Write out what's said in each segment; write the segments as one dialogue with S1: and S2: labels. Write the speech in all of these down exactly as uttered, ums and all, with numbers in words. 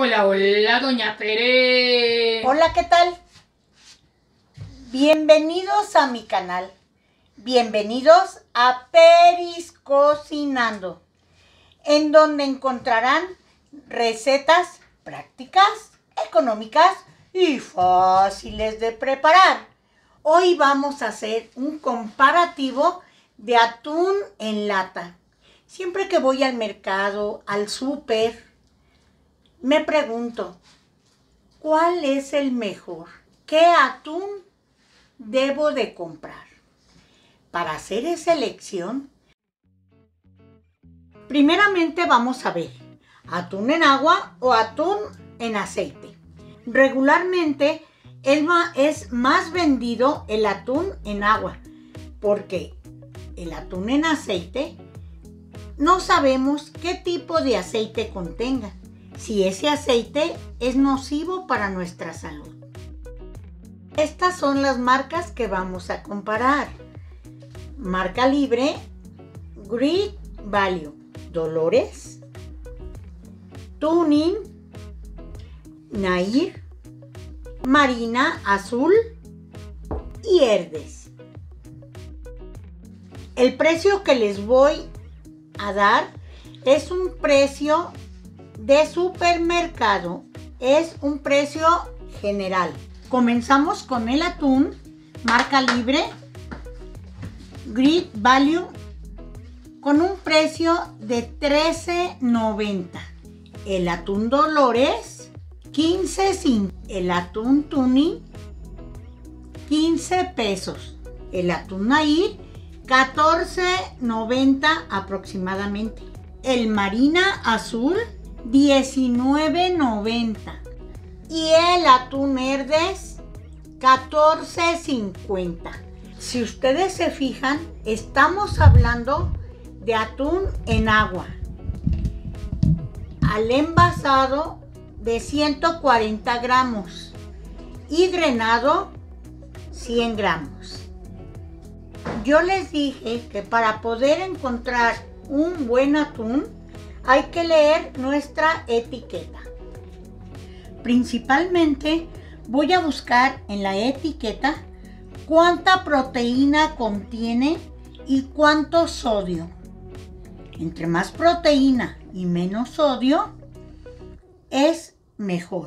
S1: Hola, hola, doña Tere.
S2: Hola, ¿qué tal? Bienvenidos a mi canal. Bienvenidos a Peris Cocinando, en donde encontrarán recetas prácticas, económicas y fáciles de preparar. Hoy vamos a hacer un comparativo de atún en lata. Siempre que voy al mercado, al súper, me pregunto, ¿cuál es el mejor? ¿Qué atún debo de comprar? Para hacer esa elección, primeramente vamos a ver, atún en agua o atún en aceite. Regularmente es más vendido el atún en agua, porque el atún en aceite no sabemos qué tipo de aceite contenga, si ese aceite es nocivo para nuestra salud. Estas son las marcas que vamos a comparar. Marca Libre, Great Value, Dolores, Tuning, Nair, Marina Azul y Herdez. El precio que les voy a dar es un precio de supermercado, es un precio general. Comenzamos con el atún, marca Libre, Great Value, con un precio de trece noventa. El atún Dolores, quince cincuenta. El atún Tuning, quince pesos. El atún Nair, catorce noventa aproximadamente. El Marina Azul, diecinueve noventa. Y el atún Herdez, catorce cincuenta. Si ustedes se fijan, estamos hablando de atún en agua. Al envasado de ciento cuarenta gramos y drenado cien gramos. Yo les dije que para poder encontrar un buen atún hay que leer nuestra etiqueta. Principalmente voy a buscar en la etiqueta cuánta proteína contiene y cuánto sodio. Entre más proteína y menos sodio es mejor.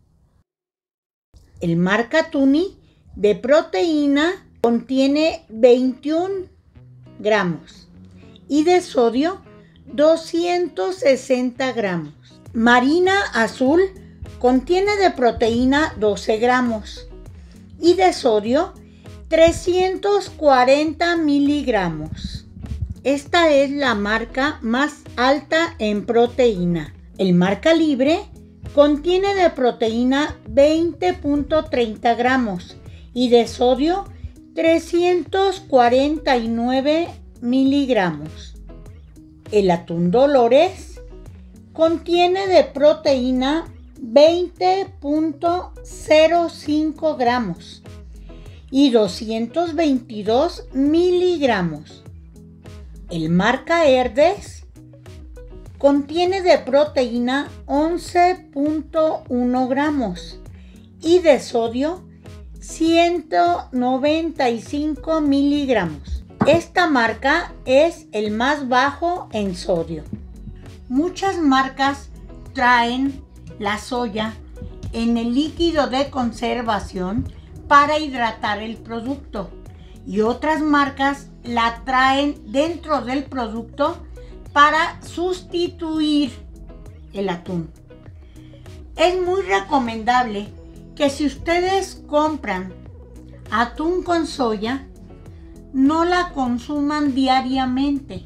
S2: El marca Tuning de proteína contiene veintiún gramos y de sodio doscientos sesenta gramos. Marina Azul contiene de proteína doce gramos y de sodio trescientos cuarenta miligramos. Esta es la marca más alta en proteína. El marca Libre contiene de proteína veinte punto treinta gramos y de sodio trescientos cuarenta y nueve miligramos. El atún Dolores contiene de proteína veinte punto cero cinco gramos y doscientos veintidós miligramos. El marca Herdez contiene de proteína once punto uno gramos y de sodio ciento noventa y cinco miligramos. Esta marca es el más bajo en sodio. Muchas marcas traen la soya en el líquido de conservación para hidratar el producto y otras marcas la traen dentro del producto para sustituir el atún. Es muy recomendable que si ustedes compran atún con soya, no la consuman diariamente.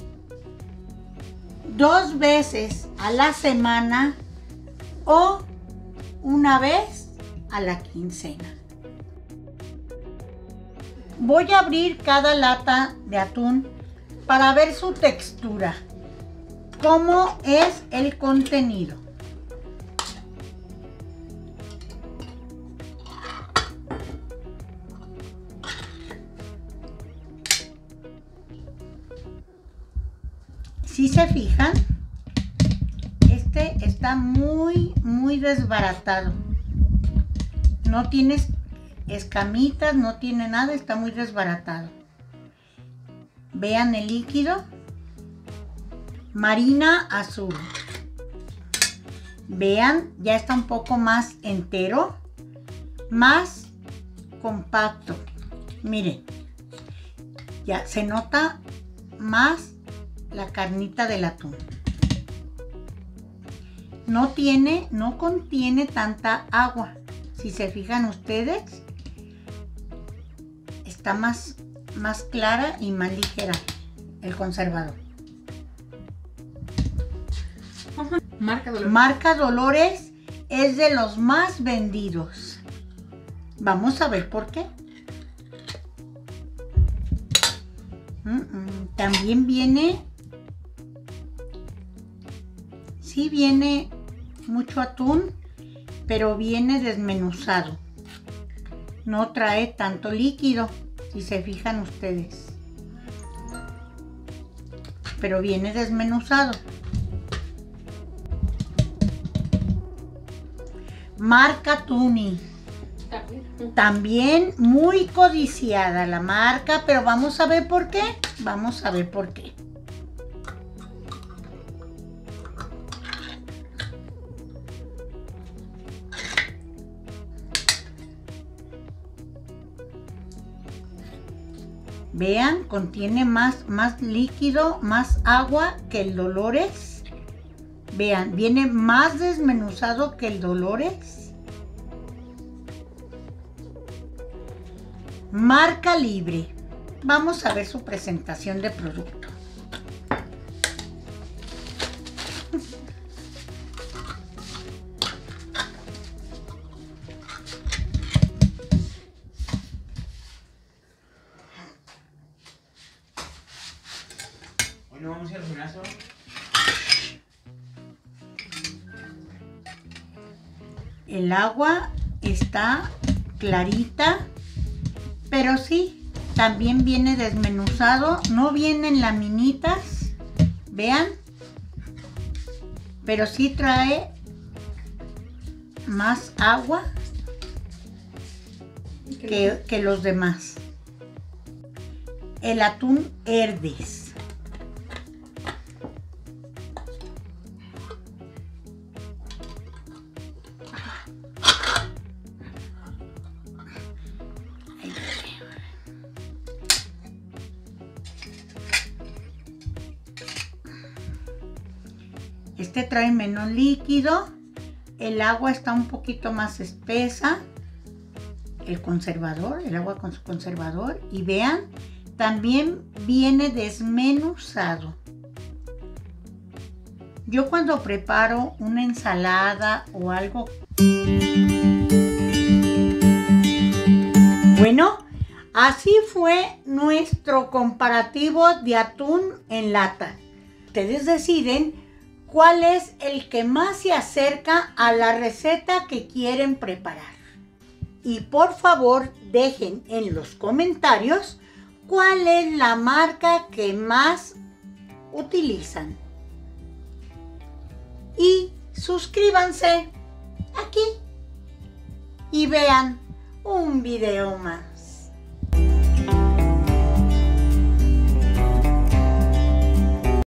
S2: Dos veces a la semana o una vez a la quincena. Voy a abrir cada lata de atún para ver su textura, cómo es el contenido. Si se fijan, este está está muy, muy desbaratado. No tiene escamitas, no tiene nada, está muy desbaratado. Vean el líquido. Marina azul. Vean, ya está un poco más entero, más compacto. Miren, ya se nota más la carnita del atún. No tiene, no contiene tanta agua. Si se fijan ustedes, está más, más clara y más ligera el conservador.
S1: Marca Dolores.
S2: Marca Dolores es de los más vendidos. Vamos a ver por qué. Mm, mm, también viene, sí viene mucho atún, pero viene desmenuzado. No trae tanto líquido, si se fijan ustedes. Pero viene desmenuzado. Marca Tumi. También muy codiciada la marca, pero vamos a ver por qué. Vamos a ver por qué. Vean, contiene más, más líquido, más agua que el Dolores. Vean, viene más desmenuzado que el Dolores. Marca Libre. Vamos a ver su presentación de producto.
S3: Hoy no vamos a ir al gimnasio.
S2: El agua está clarita, pero sí, también viene desmenuzado. No vienen laminitas, vean, pero sí trae más agua que, que los demás. El atún Herdes. Este trae menos líquido, el agua está un poquito más espesa, el conservador, el agua con su conservador, y vean, también viene desmenuzado. Yo cuando preparo una ensalada o algo... Bueno, así fue nuestro comparativo de atún en lata. Ustedes deciden cuál es el que más se acerca a la receta que quieren preparar. Y por favor dejen en los comentarios cuál es la marca que más utilizan. Y suscríbanse aquí y vean un video más.